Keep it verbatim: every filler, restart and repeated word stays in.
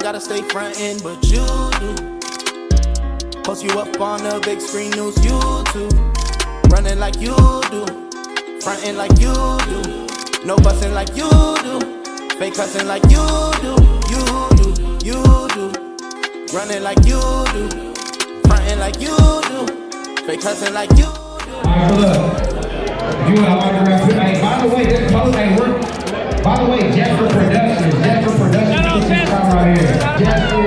gotta stay frontin', but you do. Post you up on the big screen news, YouTube. Running like you do, frontin' like you do. No bustin' like you do, fake cussin' like you do. You do, you do. Running like you do, frontin' like you do, fake cussin' like you do. Alright, look. You want to autograph it? Hey, by the way, this post ain't work. By the way, Jeffrey Productions, Jeffrey Productions, this is right here. Jeffrey